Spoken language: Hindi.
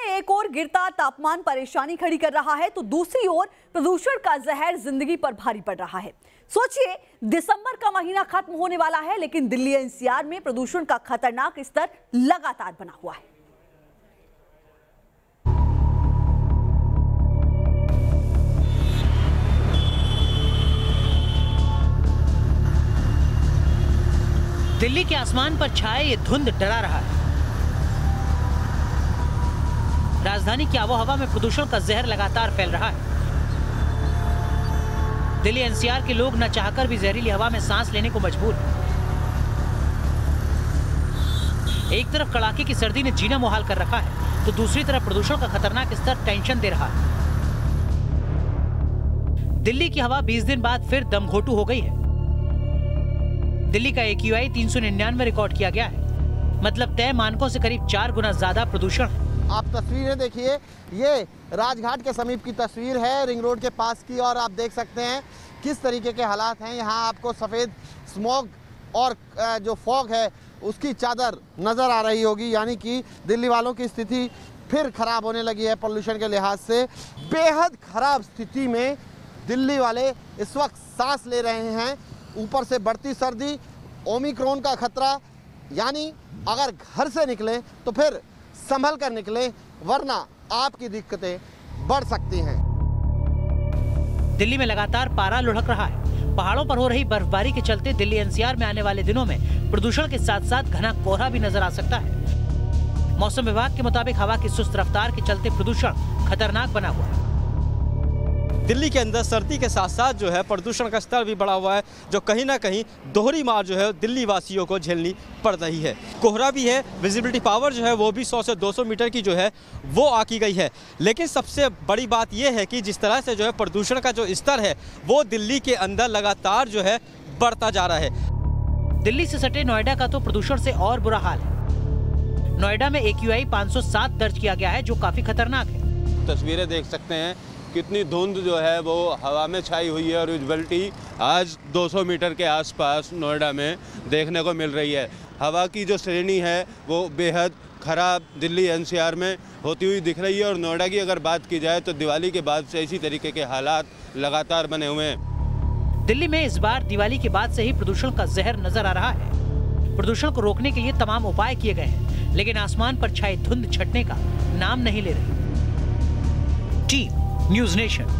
एक ओर गिरता तापमान परेशानी खड़ी कर रहा है तो दूसरी ओर प्रदूषण का जहर जिंदगी पर भारी पड़ रहा है। सोचिए, दिसंबर का महीना खत्म होने वाला है लेकिन दिल्ली एनसीआर में प्रदूषण का खतरनाक स्तर लगातार बना हुआ है। दिल्ली के आसमान पर छाए ये धुंध डरा रहा है। राजधानी की आबोहवा में प्रदूषण का जहर लगातार फैल रहा है। दिल्ली एनसीआर के लोग न चाहकर भी जहरीली हवा में सांस लेने को मजबूर हैं। एक तरफ कड़ाके की सर्दी ने जीना मुहाल कर रखा है तो दूसरी तरफ प्रदूषण का खतरनाक स्तर टेंशन दे रहा है। दिल्ली की हवा 20 दिन बाद फिर दमघोटू हो गई है। दिल्ली का AQI 399 रिकॉर्ड किया गया है, मतलब तय मानकों से करीब 4 गुना ज्यादा प्रदूषण है। आप तस्वीरें देखिए, ये राजघाट के समीप की तस्वीर है, रिंग रोड के पास की, और आप देख सकते हैं किस तरीके के हालात हैं। यहाँ आपको सफ़ेद स्मॉग और जो फॉग है उसकी चादर नज़र आ रही होगी, यानी कि दिल्ली वालों की स्थिति फिर ख़राब होने लगी है पोल्यूशन के लिहाज से। बेहद ख़राब स्थिति में दिल्ली वाले इस वक्त सांस ले रहे हैं। ऊपर से बढ़ती सर्दी, ओमिक्रॉन का खतरा, यानी अगर घर से निकले तो फिर संभल कर निकले, वरना आपकी दिक्कतें बढ़ सकती हैं। दिल्ली में लगातार पारा लुढ़क रहा है। पहाड़ों पर हो रही बर्फबारी के चलते दिल्ली एनसीआर में आने वाले दिनों में प्रदूषण के साथ साथ घना कोहरा भी नजर आ सकता है। मौसम विभाग के मुताबिक हवा की सुस्त रफ्तार के चलते प्रदूषण खतरनाक बना हुआ है। दिल्ली के अंदर सर्दी के साथ साथ जो है प्रदूषण का स्तर भी बढ़ा हुआ है, जो कहीं ना कहीं दोहरी मार जो है दिल्ली वासियों को झेलनी पड़ रही है। कोहरा भी है, विजिबिलिटी पावर जो है वो भी 100 से 200 मीटर की जो है वो आकी गई है। लेकिन सबसे बड़ी बात यह है कि जिस तरह से जो है प्रदूषण का जो स्तर है वो दिल्ली के अंदर लगातार जो है बढ़ता जा रहा है। दिल्ली से सटे नोएडा का तो प्रदूषण से और बुरा हाल है। नोएडा में AQI 507 दर्ज किया गया है, जो काफी खतरनाक है। तस्वीरें देख सकते हैं, कितनी धुंध जो है वो हवा में छाई हुई है और विजिबिलिटी आज 200 मीटर के आसपास नोएडा में देखने को मिल रही है। हवा की जो श्रेणी है वो बेहद ख़राब दिल्ली एनसीआर में होती हुई दिख रही है। और नोएडा की अगर बात की जाए तो दिवाली के बाद से इसी तरीके के हालात लगातार बने हुए हैं। दिल्ली में इस बार दिवाली के बाद से ही प्रदूषण का जहर नजर आ रहा है। प्रदूषण को रोकने के लिए तमाम उपाय किए गए हैं, लेकिन आसमान पर छाई धुंध छटने का नाम नहीं ले रही। Team News nation.